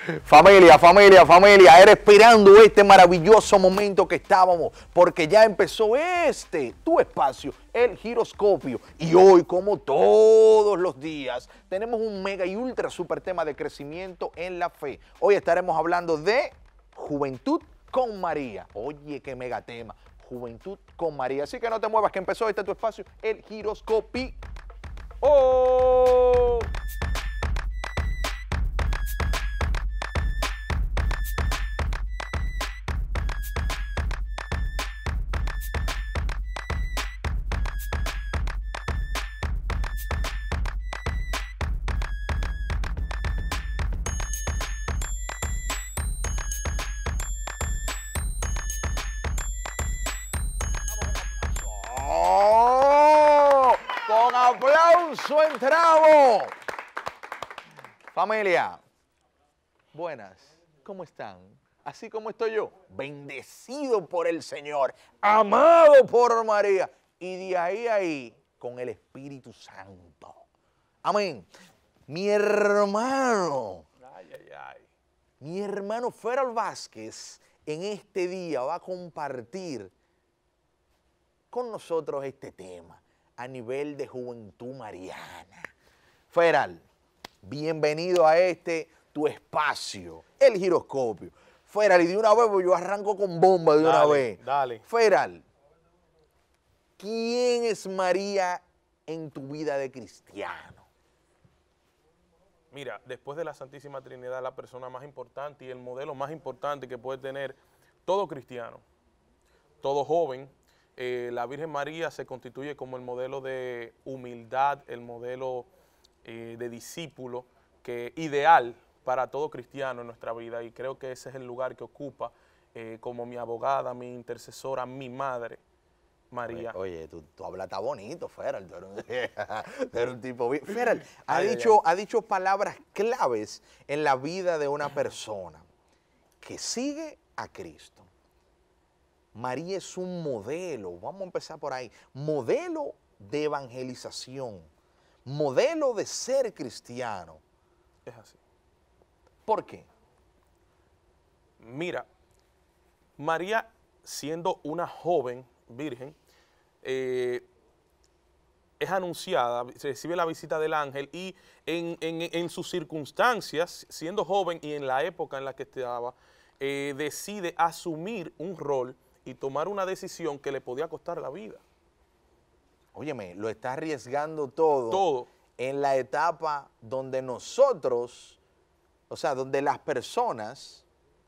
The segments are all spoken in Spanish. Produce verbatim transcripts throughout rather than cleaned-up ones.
Familia, familia, familia, era esperando este maravilloso momento que estábamos, porque ya empezó este, tu espacio, el giroscopio. Y hoy, como todos los días, tenemos un mega y ultra super tema de crecimiento en la fe. Hoy estaremos hablando de juventud con María. Oye, qué mega tema, juventud con María. Así que no te muevas, que empezó este tu espacio, el giroscopio. ¡Oh! Con aplauso entramos. Familia, buenas, ¿cómo están? Así como estoy yo, bendecido por el Señor, amado por María y de ahí a ahí con el Espíritu Santo. Amén. Mi hermano, ay, ay, ay. mi hermano Feral Vázquez en este día va a compartir con nosotros este tema a nivel de juventud mariana. Feral, bienvenido a este tu espacio, el giroscopio. Feral, y de una vez, pues yo arranco con bomba de dale, una vez. Dale. Feral, ¿quién es María en tu vida de cristiano? Mira, después de la Santísima Trinidad, la persona más importante y el modelo más importante que puede tener todo cristiano, todo joven, eh, la Virgen María se constituye como el modelo de humildad, el modelo eh, de discípulo que ideal para todo cristiano en nuestra vida, y creo que ese es el lugar que ocupa eh, como mi abogada, mi intercesora, mi madre, María. Oye, oye tú, tú hablas tan bonito, Feral, tú eres un, tú eres un tipo bien. Feral, ha, Ay, dicho, ay, ay. ha dicho palabras claves en la vida de una persona que sigue a Cristo. María es un modelo, vamos a empezar por ahí, modelo de evangelización, modelo de ser cristiano. Es así. ¿Por qué? Mira, María, siendo una joven virgen, eh, es anunciada, recibe la visita del ángel y en, en, en sus circunstancias, siendo joven y en la época en la que estaba, eh, decide asumir un rol y tomar una decisión que le podía costar la vida. Óyeme, lo está arriesgando todo, Todo. en la etapa donde nosotros, o sea, donde las personas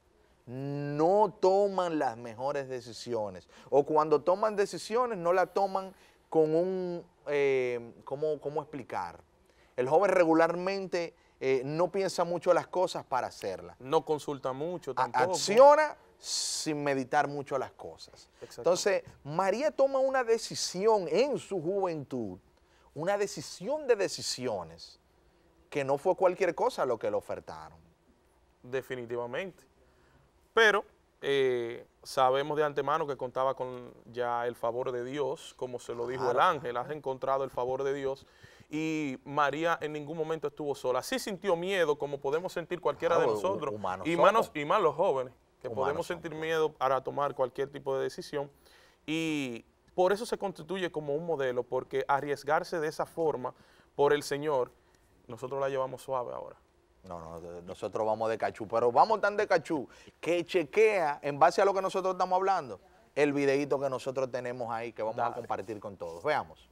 no toman las mejores decisiones. O cuando toman decisiones no la toman con un, eh, ¿cómo, cómo explicar? El joven regularmente eh, no piensa mucho las cosas para hacerlas. No consulta mucho A- tampoco. Acciona sin meditar mucho las cosas. Exacto. Entonces, María toma una decisión en su juventud, una decisión de decisiones, que no fue cualquier cosa lo que le ofertaron. Definitivamente. Pero eh, sabemos de antemano que contaba con ya el favor de Dios, como se lo dijo Claro. el ángel, has encontrado el favor de Dios, y María en ningún momento estuvo sola. Sí sintió miedo, como podemos sentir cualquiera Claro, de nosotros, humanos y, somos. manos, y más los jóvenes, que Humanos podemos somos. sentir miedo para tomar cualquier tipo de decisión, y por eso se constituye como un modelo, porque arriesgarse de esa forma por el Señor, nosotros la llevamos suave ahora. No, no, de- nosotros vamos de cachú, pero vamos tan de cachú que chequea, en base a lo que nosotros estamos hablando, el videíto que nosotros tenemos ahí, que vamos a Dale. compartir con todos. Veamos.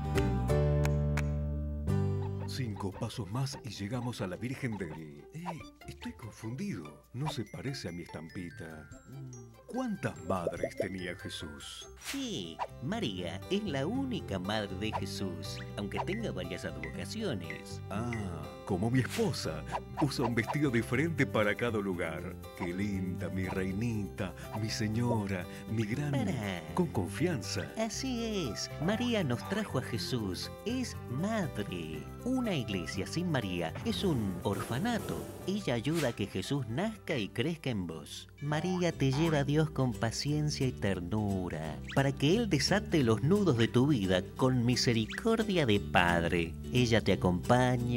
Cinco pasos más y llegamos a la Virgen del... ¡Eh! Estoy confundido. No se parece a mi estampita. ¿Cuántas madres tenía Jesús? Sí, María es la única madre de Jesús, aunque tenga varias advocaciones. Ah, como mi esposa. Usa un vestido diferente para cada lugar. Qué linda, mi reinita, mi señora, mi gran... Para. Con confianza. Así es, María nos trajo a Jesús, es madre. Una iglesia sin María es un orfanato. Ella ayuda a que Jesús nazca y crezca en vos. María te lleva a Dios con paciencia y ternura, para que Él desate los nudos de tu vida con misericordia de Padre. Ella te acompaña,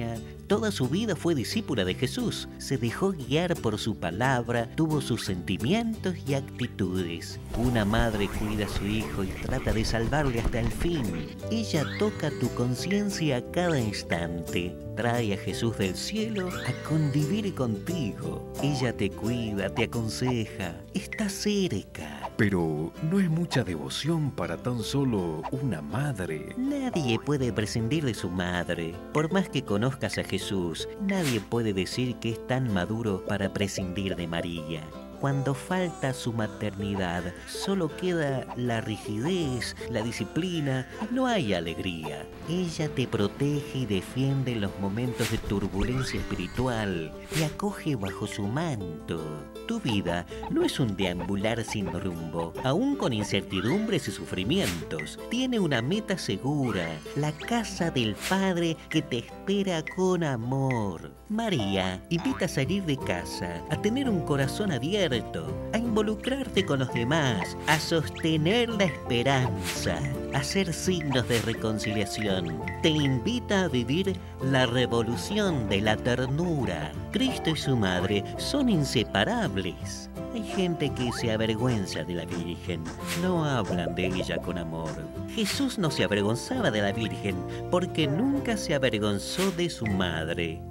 Toda su vida fue discípula de Jesús. Se dejó guiar por su palabra, tuvo sus sentimientos y actitudes. Una madre cuida a su hijo y trata de salvarle hasta el fin. Ella toca tu conciencia a cada instante. Trae a Jesús del cielo a convivir contigo. Ella te cuida, te aconseja, está cerca. Pero no es mucha devoción para tan solo una madre. Nadie puede prescindir de su madre. Por más que conozcas a Jesús, nadie puede decir que es tan maduro para prescindir de María. Cuando falta su maternidad, solo queda la rigidez, la disciplina, no hay alegría. Ella te protege y defiende en los momentos de turbulencia espiritual, te acoge bajo su manto. Tu vida no es un deambular sin rumbo, aún con incertidumbres y sufrimientos. Tiene una meta segura, la casa del Padre que te espera con amor. María invita a salir de casa, a tener un corazón abierto, a involucrarte con los demás, a sostener la esperanza, a hacer signos de reconciliación. Te invita a vivir la revolución de la ternura. Cristo y su madre son inseparables. Hay gente que se avergüenza de la Virgen, no hablan de ella con amor. Jesús no se avergonzaba de la Virgen porque nunca se avergonzó de su madre.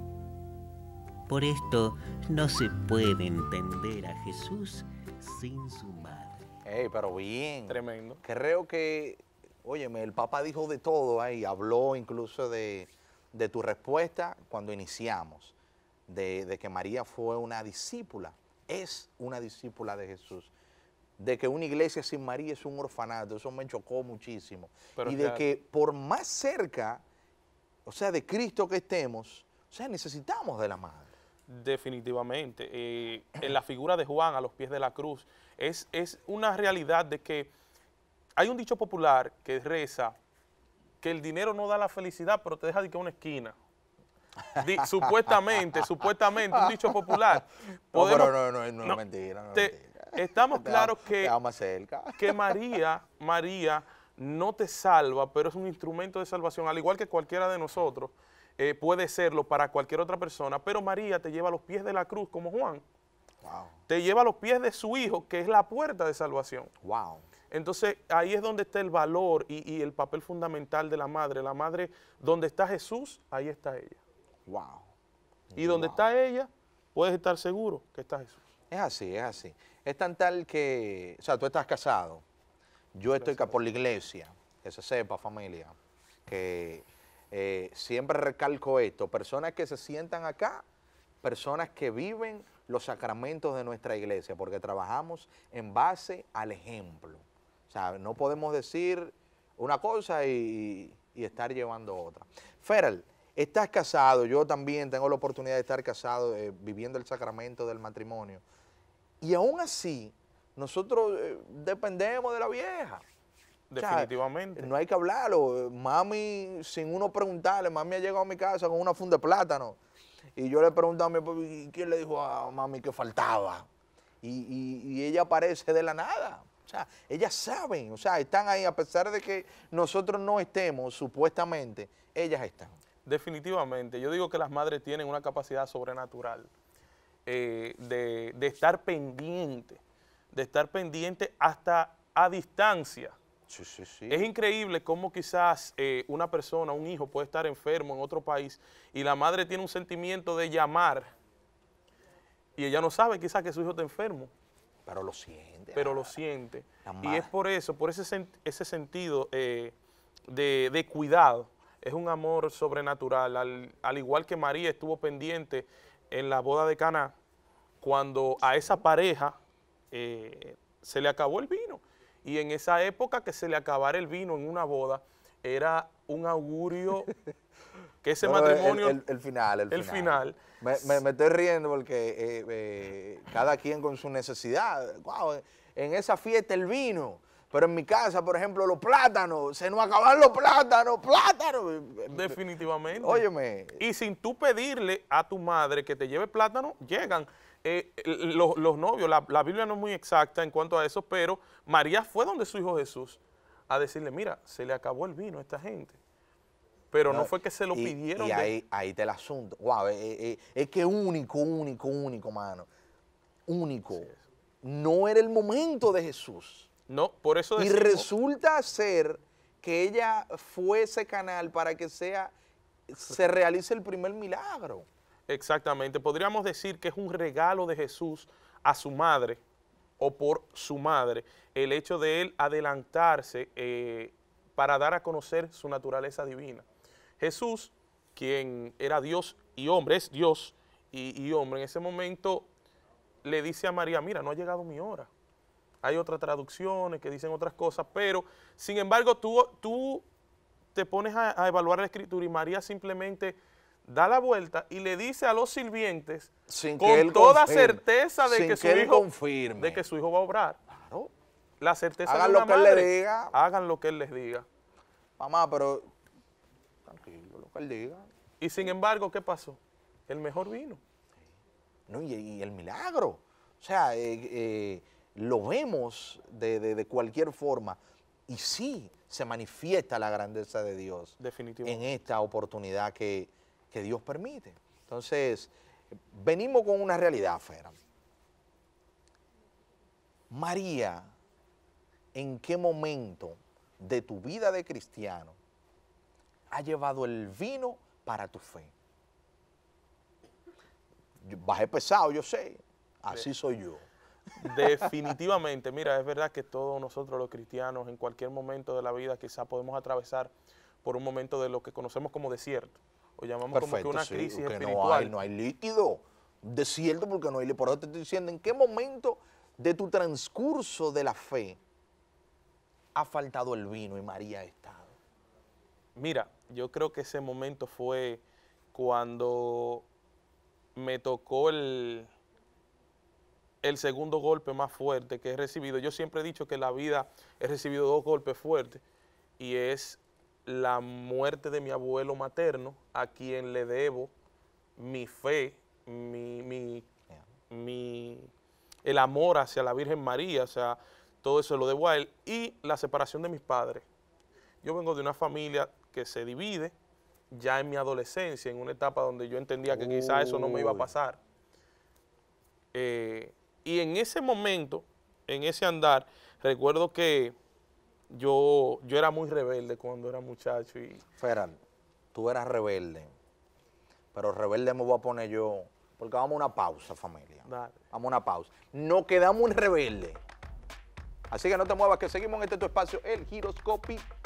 Por esto no se puede entender a Jesús sin su madre. Ey, pero bien. Tremendo. Creo que, óyeme, el Papa dijo de todo ahí, habló incluso de, de tu respuesta cuando iniciamos, de, de que María fue una discípula, es una discípula de Jesús, de que una iglesia sin María es un orfanato, eso me chocó muchísimo. Pero y de claro, que por más cerca, o sea, de Cristo que estemos, o sea, necesitamos de la madre. definitivamente. Eh, en la figura de Juan a los pies de la cruz, es, es una realidad de que hay un dicho popular que reza que el dinero no da la felicidad, pero te deja de que una esquina. Di, supuestamente, supuestamente, un dicho popular. Podemos, no, pero no, no, no, no, es mentira. No te, mentira. Estamos claros que, más cerca. que María, María no te salva, pero es un instrumento de salvación, al igual que cualquiera de nosotros. Eh, puede serlo para cualquier otra persona, pero María te lleva a los pies de la cruz como Juan. Wow. Te lleva a los pies de su hijo, que es la puerta de salvación. Wow. Entonces, ahí es donde está el valor y, y el papel fundamental de la madre. La madre, donde está Jesús, ahí está ella. Wow. Y donde wow. está ella, puedes estar seguro que está Jesús. Es así, es así. Es tan tal que, o sea, tú estás casado, yo estoy acá por la iglesia, que se sepa, familia, que eh, siempre recalco esto, personas que se sientan acá, personas que viven los sacramentos de nuestra iglesia, porque trabajamos en base al ejemplo. O sea, no podemos decir una cosa y, y estar llevando otra. Feral, estás casado, yo también tengo la oportunidad de estar casado, eh, viviendo el sacramento del matrimonio. Y aún así, nosotros eh, dependemos de la vieja. Definitivamente. O sea, no hay que hablarlo. Mami, sin uno preguntarle, mami ha llegado a mi casa con una funda de plátano. Y yo le pregunto a mi papá, ¿y quién le dijo a mami que faltaba? Y, y, y ella aparece de la nada. O sea, ellas saben, o sea, están ahí, a pesar de que nosotros no estemos, supuestamente, ellas están. Definitivamente. Yo digo que las madres tienen una capacidad sobrenatural eh, de, de estar pendiente, de estar pendiente hasta a distancia. Sí, sí, sí. Es increíble cómo quizás eh, una persona, un hijo puede estar enfermo en otro país y la madre tiene un sentimiento de llamar y ella no sabe quizás que su hijo está enfermo. Pero lo siente. Pero ah, lo siente. Y madre. es por eso, por ese, sen ese sentido eh, de, de cuidado. Es un amor sobrenatural, al, al igual que María estuvo pendiente en la boda de Caná, cuando a esa pareja eh, se le acabó el vino. Y en esa época que se le acabara el vino en una boda, era un augurio que ese no, matrimonio... El, el, el final, el, el final. final. Me, me, me estoy riendo porque eh, eh, cada quien con su necesidad. Wow, en esa fiesta el vino, pero en mi casa, por ejemplo, los plátanos, se nos acaban los plátanos, plátanos. Definitivamente. Óyeme. Y sin tú pedirle a tu madre que te lleve plátano, llegan. Eh, los, los novios, la, la Biblia no es muy exacta en cuanto a eso, pero María fue donde su hijo Jesús a decirle, mira, se le acabó el vino a esta gente. pero no fue que se lo y, pidieron. Y de- ahí, ahí está el asunto. Wow, es, es- es que único, único, único, mano. Único. No era el momento de Jesús. No, por eso Y decimos, resulta ser que ella fue ese canal para que sea, se realice el primer milagro. exactamente, podríamos decir que es un regalo de Jesús a su madre, o por su madre, el hecho de él adelantarse eh, para dar a conocer su naturaleza divina. Jesús, quien era Dios y hombre, es Dios y, y hombre, en ese momento le dice a María, mira, no ha llegado mi hora. Hay otras traducciones que dicen otras cosas, pero sin embargo tú, tú te pones a, a evaluar la escritura y María simplemente da la vuelta y le dice a los sirvientes Sin que con él toda confirme, certeza de sin que, su que él hijo, confirme. de que su hijo va a obrar. Claro. La certeza Hagan de lo una que él le madre, diga. hagan lo que él les diga. Mamá, pero tranquilo, lo que él diga. Y sin embargo, ¿qué pasó? El mejor vino. No, y, y el milagro. O sea, eh, eh, lo vemos de, de- de cualquier forma. Y sí, se manifiesta la grandeza de Dios en Definitivamente. esta oportunidad que, que Dios permite. Entonces, venimos con una realidad, Fera. María, ¿en qué momento de tu vida de cristiano ha llevado el vino para tu fe? Yo bajé pesado, yo sé. Así soy yo. Definitivamente, mira, es verdad que todos nosotros los cristianos en cualquier momento de la vida quizá podemos atravesar por un momento de lo que conocemos como desierto, o llamamos como que Perfecto, una sí, crisis que espiritual. no hay, no hay líquido. Desierto porque no hay líquido. Por eso te estoy diciendo, ¿en qué momento de tu transcurso de la fe ha faltado el vino y María ha estado? Mira, yo creo que ese momento fue cuando me tocó el, el segundo golpe más fuerte que he recibido. Yo siempre he dicho que en la vida he recibido dos golpes fuertes y es la muerte de mi abuelo materno, a quien le debo mi fe, mi, mi, mi, el amor hacia la Virgen María, o sea, todo eso lo debo a él, y la separación de mis padres. Yo vengo de una familia que se divide ya en mi adolescencia, en una etapa donde yo entendía que quizás eso no me iba a Uy. pasar. Eh, y en ese momento, en ese andar, recuerdo que yo, yo era muy rebelde cuando era muchacho. Y Ferran, tú eras rebelde, pero rebelde me voy a poner yo, porque vamos a una pausa, familia. Dale. Vamos a una pausa. Nos quedamos en rebelde. Así que no te muevas, que seguimos en este tu espacio, el Giroscopio.